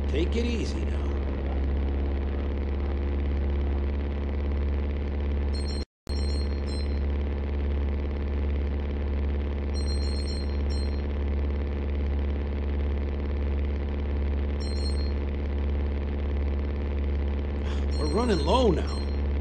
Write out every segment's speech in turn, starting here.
Take it easy now. We're running low now.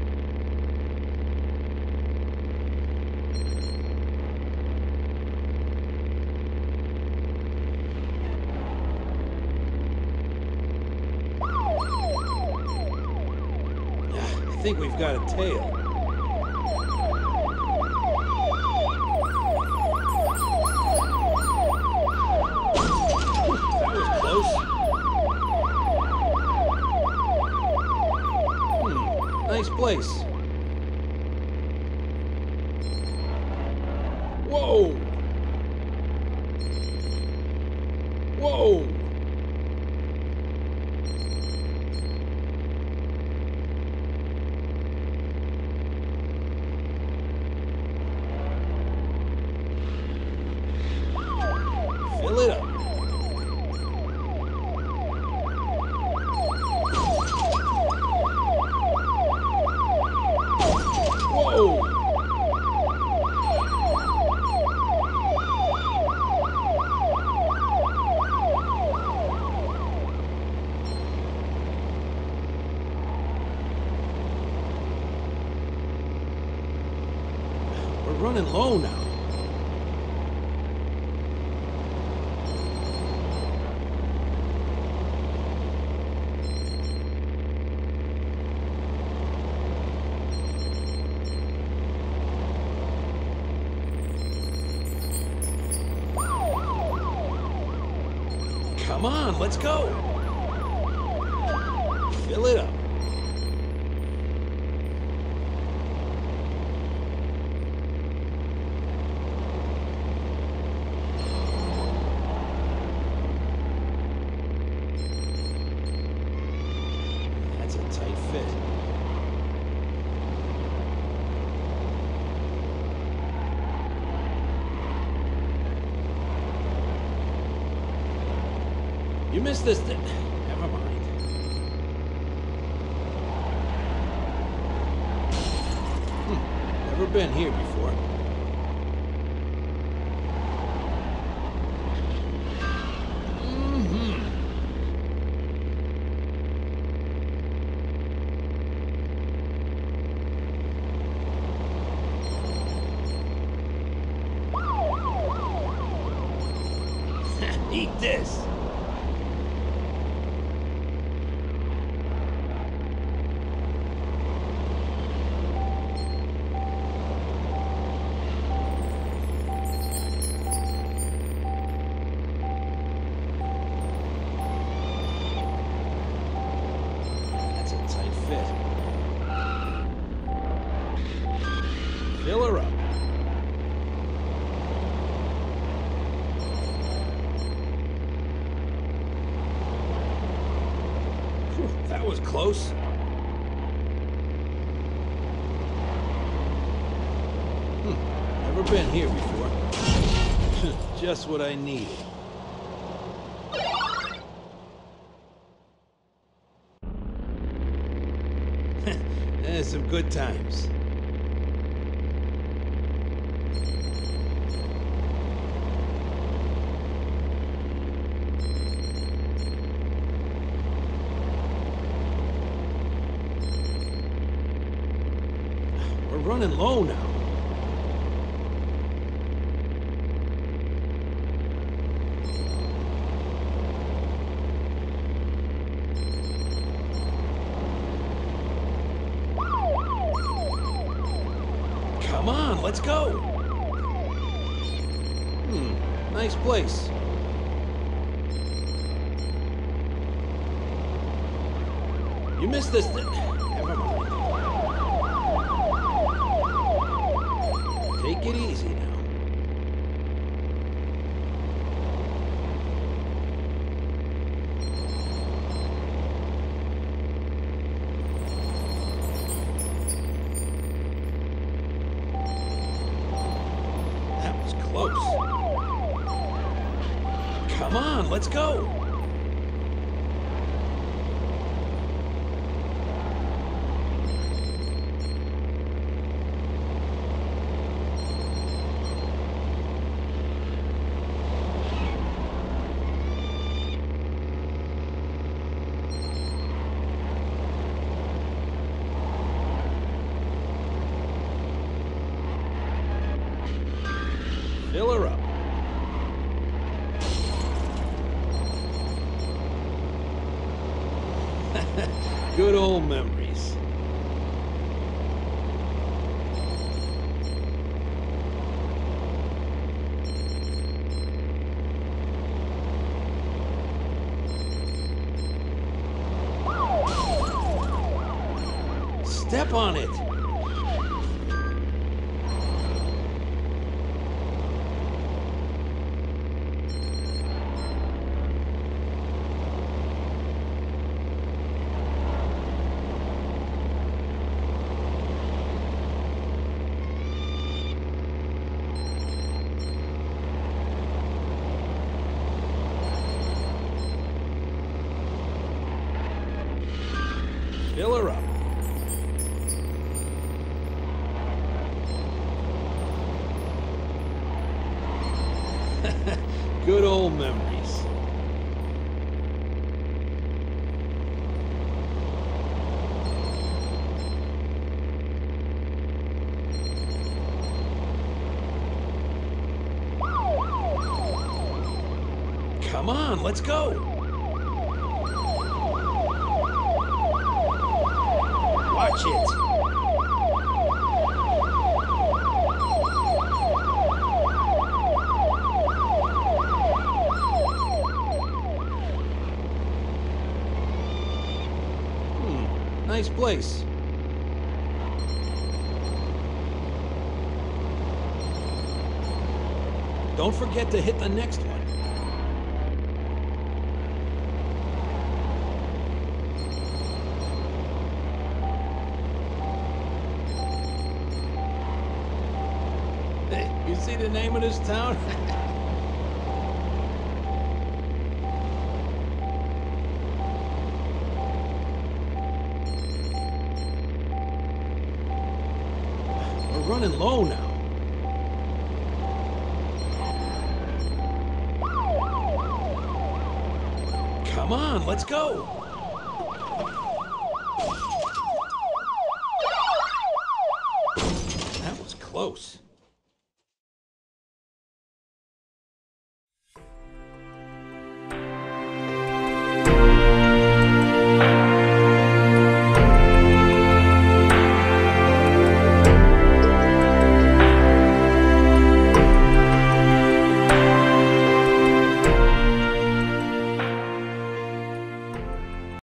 I think we've got a tail. That was close. Nice place. Whoa! Whoa! Fill it up. Whoa! We're running low now. Come on, let's go. Fill it up. That's a tight fit. You missed this. Never mind. Never been here before. Eat this. Fill her up. Whew, that was close. Never been here before. Just what I needed. Some good times. We're running low now. Come on, let's go. Nice place. You missed this. Never mind. Take it easy now. Close. Come on, let's go. Fill her up. Good old memories. Step on it. Fill her up. Good old memories. Come on, let's go. Watch it. Nice place. Don't forget to hit the next one. Hey, you see the name of this town? We're running low now. Come on, let's go. That was close.